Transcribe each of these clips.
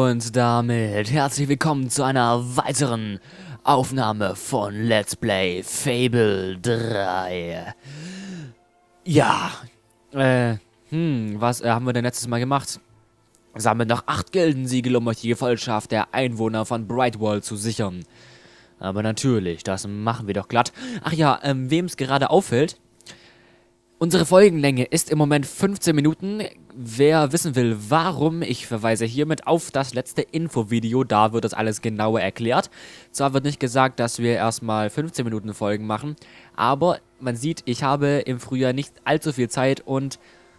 Und damit herzlich willkommen zu einer weiteren Aufnahme von Let's Play Fable 3. Ja, was haben wir denn letztes Mal gemacht? Sammeln noch 8 Gildensiegel, um euch die Gefolgschaft der Einwohner von Brightwall zu sichern. Aber natürlich, das machen wir doch glatt. Ach ja, wem es gerade auffällt, unsere Folgenlänge ist im Moment 15 Minuten. Wer wissen will, warum, ich verweise hiermit auf das letzte Infovideo, da wird das alles genauer erklärt. Zwar wird nicht gesagt, dass wir erstmal 15 Minuten Folgen machen, aber man sieht, ich habe im Frühjahr nicht allzu viel Zeit und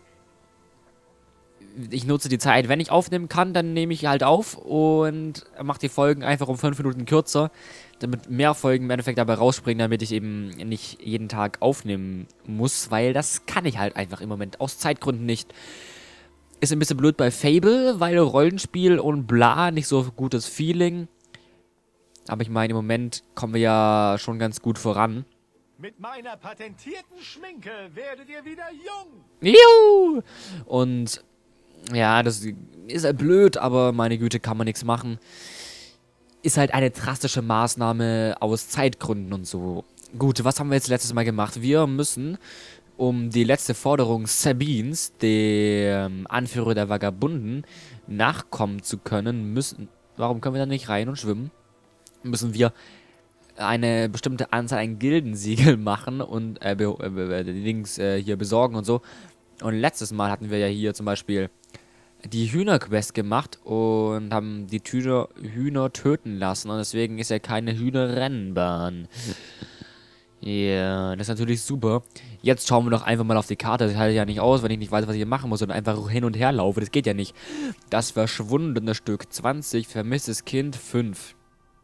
ich nutze die Zeit, wenn ich aufnehmen kann, dann nehme ich halt auf und mache die Folgen einfach um 5 Minuten kürzer, damit mehr Folgen im Endeffekt dabei rausspringen, damit ich eben nicht jeden Tag aufnehmen muss, weil das kann ich halt einfach im Moment aus Zeitgründen nicht. Ist ein bisschen blöd bei Fable, weil Rollenspiel und bla, nicht so gutes Feeling. Aber ich meine, im Moment kommen wir ja schon ganz gut voran. Mit meiner patentierten Schminke werdet ihr wieder jung. Juhu! Und ja, das ist halt blöd, aber meine Güte, kann man nichts machen. Ist halt eine drastische Maßnahme aus Zeitgründen und so. Gut, was haben wir jetzt letztes Mal gemacht? Wir müssen, um die letzte Forderung Sabines, dem Anführer der Vagabunden, nachkommen zu können, warum können wir da nicht rein und schwimmen? Müssen wir eine bestimmte Anzahl an Gildensiegel machen und hier besorgen und so. Und letztes Mal hatten wir ja hier zum Beispiel die Hühnerquest gemacht und haben die Hühner töten lassen. Und deswegen ist ja keine Hühnerrennbahn. Ja, das ist natürlich super. Jetzt schauen wir doch einfach mal auf die Karte. Das halte ja nicht aus, wenn ich nicht weiß, was ich hier machen muss und einfach hin und her laufe. Das geht ja nicht. Das verschwundene Stück 20, vermisstes Kind 5.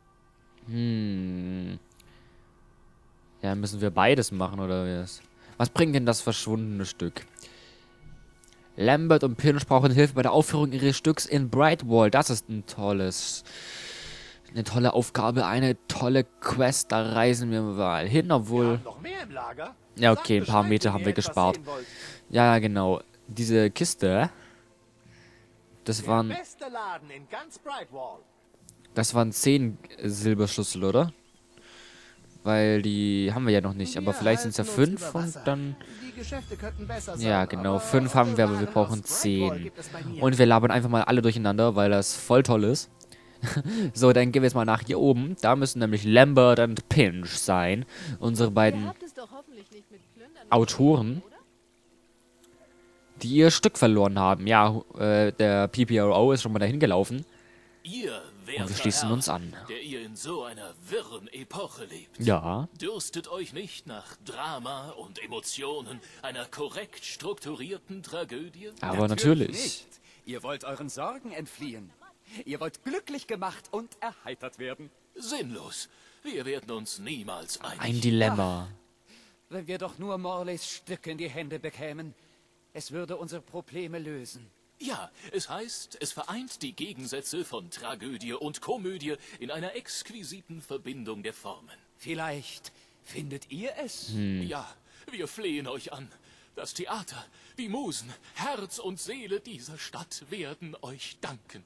Ja, müssen wir beides machen, oder was? Was bringt denn das verschwundene Stück? Lambert und Pinch brauchen Hilfe bei der Aufführung ihres Stücks in Brightwall. Das ist eine tolle Aufgabe, eine tolle Quest. Da reisen wir mal hin, obwohl... Noch mehr im Lager? Ja, okay, ein paar Meter haben wir gespart. Ja, genau. Diese Kiste, das waren... Beste Laden in ganz Brightwall. Das waren 10 Silberschlüssel, oder? Weil die haben wir ja noch nicht, aber vielleicht sind es ja 5 und dann... Ja, genau, 5 haben wir, aber wir brauchen 10. Und wir labern einfach mal alle durcheinander, weil das voll toll ist. So, dann gehen wir jetzt mal nach hier oben. Da müssen nämlich Lambert und Pinch sein. Unsere beiden Autoren, die ihr Stück verloren haben. Ja, der PPRO ist schon mal dahin gelaufen. Und wir schließen uns an. Der ihr in so einer wirren Epoche lebt. Ja. Dürstet euch nicht nach Drama und Emotionen einer korrekt strukturierten Tragödie? Aber natürlich. Nicht. Ihr wollt euren Sorgen entfliehen. Ihr wollt glücklich gemacht und erheitert werden. Sinnlos. Wir werden uns niemals einig. Ein Dilemma. Wenn wir doch nur Morleys Stück in die Hände bekämen, es würde unsere Probleme lösen. Ja, es heißt, es vereint die Gegensätze von Tragödie und Komödie in einer exquisiten Verbindung der Formen. Vielleicht findet ihr es? Ja, wir flehen euch an. Das Theater, die Musen, Herz und Seele dieser Stadt werden euch danken.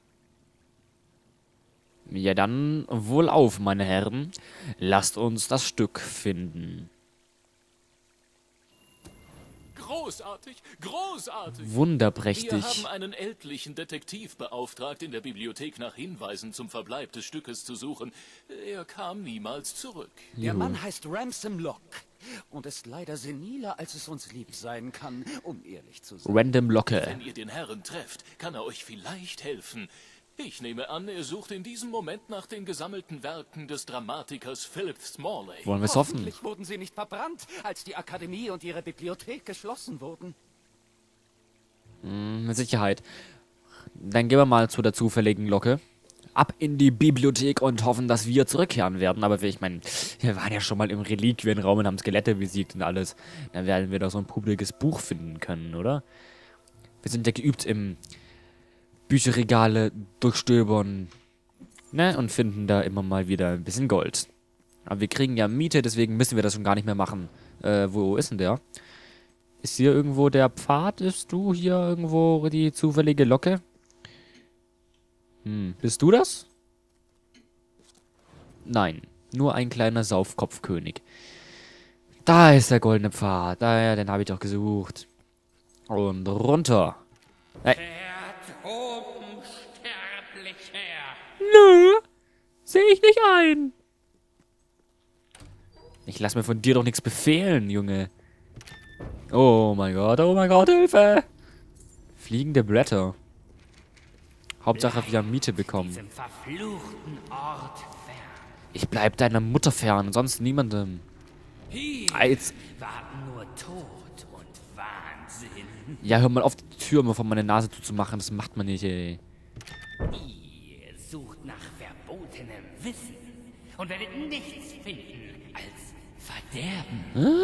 Ja, dann wohlauf, meine Herren. Lasst uns das Stück finden. Großartig, großartig! Wunderprächtig. Wir haben einen ältlichen Detektiv beauftragt, in der Bibliothek nach Hinweisen zum Verbleib des Stückes zu suchen. Er kam niemals zurück. Der Mann heißt Ransom Locke und ist leider seniler, als es uns lieb sein kann, um ehrlich zu sein. Random Locke. Wenn ihr den Herrn trefft, kann er euch vielleicht helfen. Ich nehme an, er sucht in diesem Moment nach den gesammelten Werken des Dramatikers Philip Smalley. Wollen wir es hoffen? Hoffentlich wurden sie nicht verbrannt, als die Akademie und ihre Bibliothek geschlossen wurden. Mit Sicherheit. Dann gehen wir mal zu der zufälligen Locke. Ab in die Bibliothek und hoffen, dass wir zurückkehren werden. Aber ich meine, wir waren ja schon mal im Reliquienraum und haben Skelette besiegt und alles. Dann werden wir doch so ein publikes Buch finden können, oder? Wir sind ja geübt im Bücherregale durchstöbern, ne? Und finden da immer mal wieder ein bisschen Gold. Aber wir kriegen ja Miete, deswegen müssen wir das schon gar nicht mehr machen. Wo ist denn der? Ist hier irgendwo der Pfad? Ist du hier irgendwo die zufällige Locke? Bist du das? Nein, nur ein kleiner Saufkopfkönig. Da ist der goldene Pfad. Da, den habe ich doch gesucht. Und runter. Fährt oben sterblich her. Nö, sehe ich nicht ein. Ich lass mir von dir doch nichts befehlen, Junge. Oh mein Gott, Hilfe! Fliegende Blätter. Hauptsache, wir haben Miete bekommen. Diesem verfluchten Ort fern. Ich bleib deiner Mutter fern, sonst niemandem. Hier Jetzt. warten nur Tod und Wahnsinn. Ja, hör mal auf, die Tür immer vor meine Nase zuzumachen. Das macht man nicht, ey. Ihr sucht nach verbotenem Wissen und werdet nichts finden als Verderben.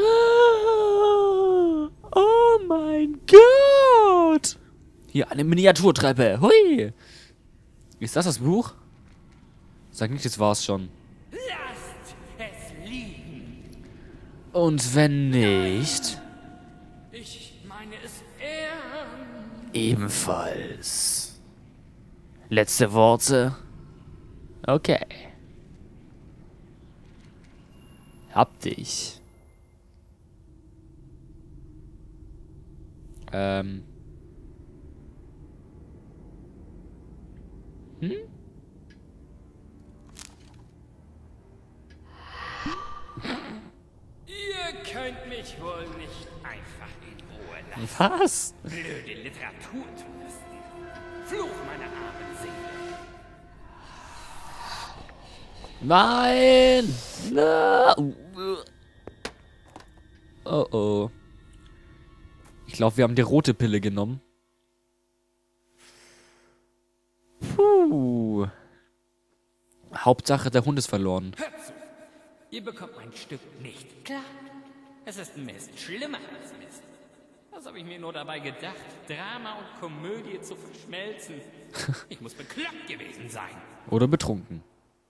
Ah, oh mein Gott! Hier, eine Miniaturtreppe. Hui! Ist das Buch? Sag nicht, das war's schon. Lasst es liegen. Und wenn nicht? Ich meine es ernst. Ebenfalls. Letzte Worte? Okay. Hab dich. Ihr könnt mich wohl nicht einfach in Ruhe lassen. Was? Blöde Literaturtouristen. Fluch meiner armen Seele. Nein! Na. Oh oh. Ich glaube, wir haben die rote Pille genommen. Puh. Hauptsache, der Hund ist verloren. Hört zu. Ihr bekommt mein Stück nicht. Klar. Es ist Mist. Schlimmer als Mist. Was habe ich mir nur dabei gedacht, Drama und Komödie zu verschmelzen? Ich muss bekloppt gewesen sein. Oder betrunken.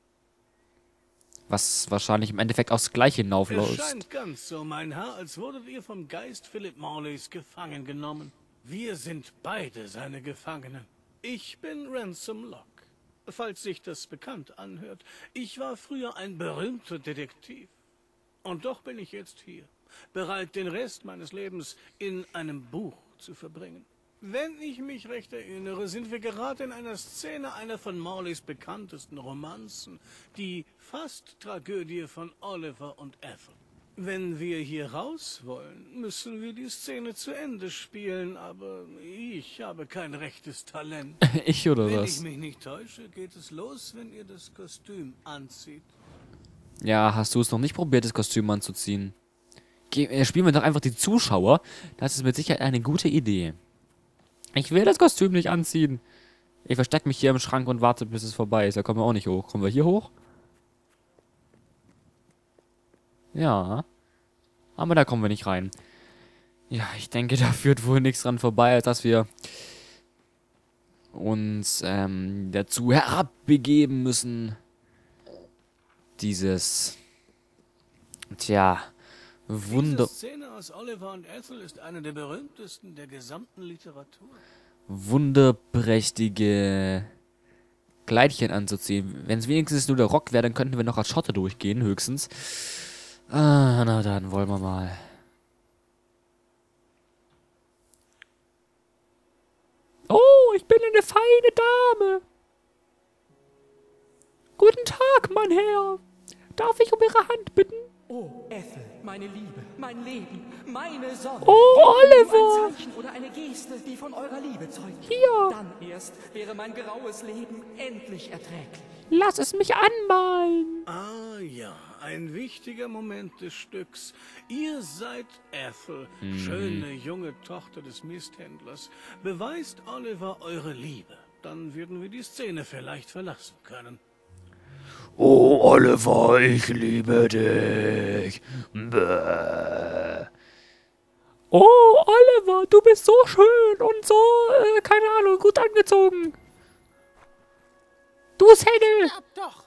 Was wahrscheinlich im Endeffekt aufs Gleiche Es hinaufläuft. scheint ganz so, mein Herr, als wurdet ihr vom Geist Philip Morleys gefangen genommen. Wir sind beide seine Gefangenen. Ich bin Ransom Locke. Falls sich das bekannt anhört, ich war früher ein berühmter Detektiv. Und doch bin ich jetzt hier, bereit, den Rest meines Lebens in einem Buch zu verbringen. Wenn ich mich recht erinnere, sind wir gerade in einer Szene einer von Morleys bekanntesten Romanzen, die Fast-Tragödie von Oliver und Ethel. Wenn wir hier raus wollen, müssen wir die Szene zu Ende spielen, aber ich habe kein rechtes Talent. Ich oder Wenn ich was? mich nicht täusche, geht es los, wenn ihr das Kostüm anzieht. Ja, hast du es noch nicht probiert, das Kostüm anzuziehen? Spielen wir doch einfach die Zuschauer. Das ist mit Sicherheit eine gute Idee. Ich will das Kostüm nicht anziehen. Ich verstecke mich hier im Schrank und warte, bis es vorbei ist. Da kommen wir auch nicht hoch. Kommen wir hier hoch? Ja. Aber da kommen wir nicht rein. Ja, ich denke, da führt wohl nichts dran vorbei, als dass wir uns dazu herabbegeben müssen, dieses, Diese Szene aus Oliver und Ethel ist eine der berühmtesten der gesamten Literatur. wunderprächtige Kleidchen anzuziehen. Wenn es wenigstens nur der Rock wäre, dann könnten wir noch als Schotte durchgehen, höchstens. Ah, na dann wollen wir mal. Oh, ich bin eine feine Dame. Guten Tag, mein Herr. Darf ich um Ihre Hand bitten? Oh, Ethel, meine Liebe, mein Leben, meine Sonne. Oh, Oliver. Ein Zeichen oder eine Geste, die von eurer Liebe zeugt. Hier. Dann erst wäre mein graues Leben endlich erträglich. Lass es mich anmalen. Ah ja, ein wichtiger Moment des Stücks. Ihr seid Ethel, schöne junge Tochter des Misthändlers. Beweist Oliver eure Liebe. Dann würden wir die Szene vielleicht verlassen können. Oh, Oliver, ich liebe dich. Bäh. Oh, Oliver, du bist so schön und so, keine Ahnung, gut angezogen. Du Segel. Ja, doch.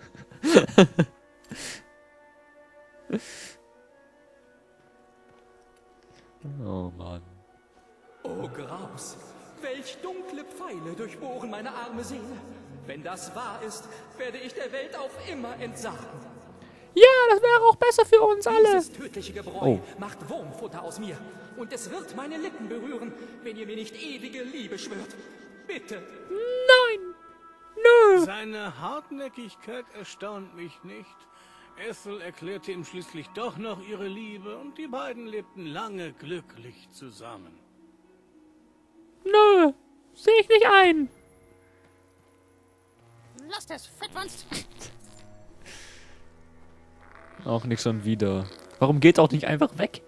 Oh, Mann. Oh, Graus. Welch dunkle Pfeile durchbohren meine arme Seele. Wenn das wahr ist, werde ich der Welt auf immer entsagen. Ja, das wäre auch besser für uns alle. Dieses tödliche Gebräu macht Wurmfutter aus mir. Und es wird meine Lippen berühren, wenn ihr mir nicht ewige Liebe schwört. Bitte. Nein. Nö. Seine Hartnäckigkeit erstaunt mich nicht. Ethel erklärte ihm schließlich doch noch ihre Liebe und die beiden lebten lange glücklich zusammen. Nö. Sehe ich nicht ein. Lass das Fettwanst. Auch nicht schon wieder. Warum geht auch nicht einfach weg?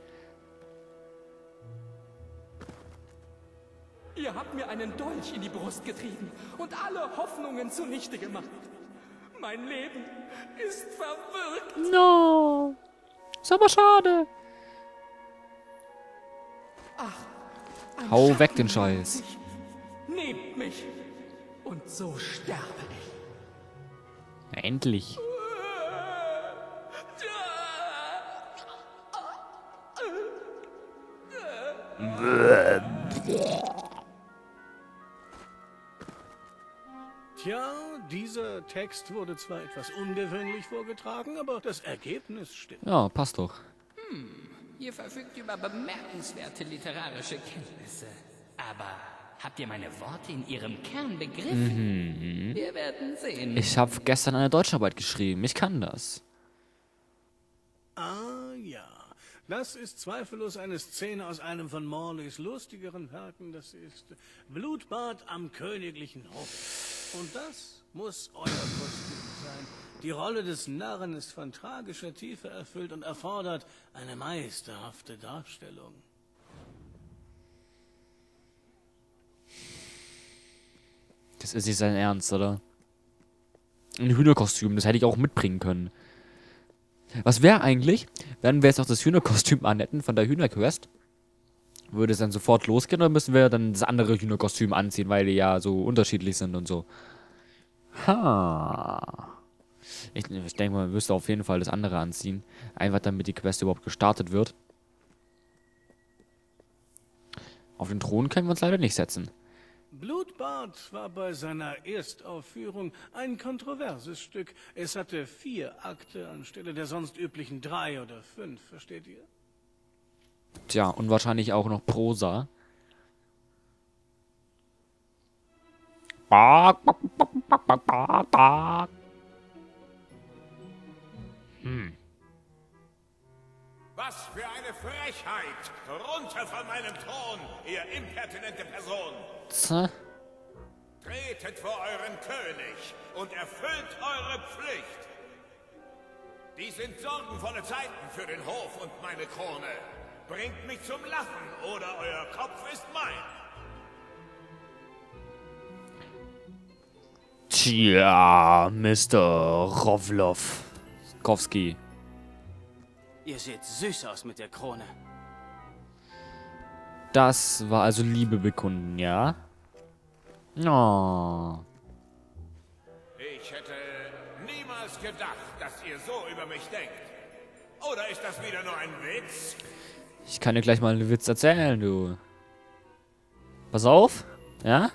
Ihr habt mir einen Dolch in die Brust getrieben und alle Hoffnungen zunichte gemacht. Mein Leben ist verwirkt. No. Ist aber schade. Ein Hau weg den Schatten Scheiß. nimmt mich, nehmt mich. Und so sterbe ich. Endlich. Tja, dieser Text wurde zwar etwas ungewöhnlich vorgetragen, aber das Ergebnis stimmt. Ja, passt doch. Ihr verfügt über bemerkenswerte literarische Kenntnisse. Aber habt ihr meine Worte in ihrem Kern begriffen? Wir werden sehen. Ich habe gestern eine Deutscharbeit geschrieben. Ich kann das. Ah ja, das ist zweifellos eine Szene aus einem von Morleys lustigeren Werken. Das ist Blutbad am königlichen Hof. Und das muss euer Kostüm sein. Die Rolle des Narren ist von tragischer Tiefe erfüllt und erfordert eine meisterhafte Darstellung. Das ist nicht sein Ernst, oder? Ein Hühnerkostüm, das hätte ich auch mitbringen können. Was wäre eigentlich, wenn wir jetzt auch das Hühnerkostüm anhätten von der Hühnerquest? Würde es dann sofort losgehen oder müssen wir dann das andere Hühnerkostüm anziehen, weil die ja so unterschiedlich sind und so? Ha. Ich denke mal, man müsste auf jeden Fall das andere anziehen. Einfach damit die Quest überhaupt gestartet wird. Auf den Thron können wir uns leider nicht setzen. Blutbad war bei seiner Erstaufführung ein kontroverses Stück. Es hatte 4 Akte anstelle der sonst üblichen 3 oder 5, versteht ihr? Tja, und wahrscheinlich auch noch Prosa. Was für eine Frechheit! Runter von meinem Thron, ihr impertinente Person! Tja. Tretet vor euren König und erfüllt eure Pflicht! Dies sind sorgenvolle Zeiten für den Hof und meine Krone. Bringt mich zum Lachen, oder euer Kopf ist mein. Tja, Mr. Rowlov. Skowski. Ihr seht süß aus mit der Krone. Das war also Liebe bekunden, ja? Oh. Ich hätte niemals gedacht, dass ihr so über mich denkt. Oder ist das wieder nur ein Witz? Ich kann dir gleich mal einen Witz erzählen, du. Pass auf, ja?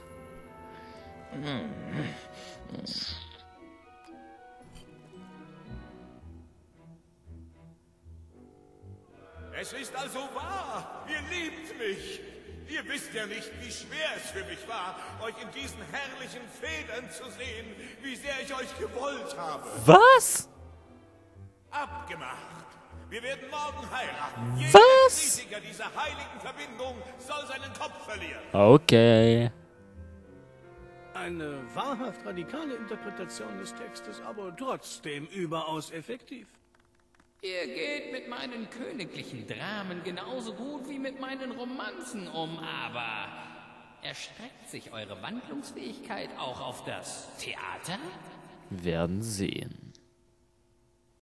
Es ist also wahr, ihr liebt mich. Ihr wisst ja nicht, wie schwer es für mich war, euch in diesen herrlichen Federn zu sehen, wie sehr ich euch gewollt habe. Was? Abgemacht. Wir werden morgen heiraten. Jeder Was? Kritiker dieser heiligen Verbindung soll seinen Kopf verlieren. Okay. Eine wahrhaft radikale Interpretation des Textes, aber trotzdem überaus effektiv. Ihr geht mit meinen königlichen Dramen genauso gut wie mit meinen Romanzen um, aber erstreckt sich eure Wandlungsfähigkeit auch auf das Theater? Wir werden sehen.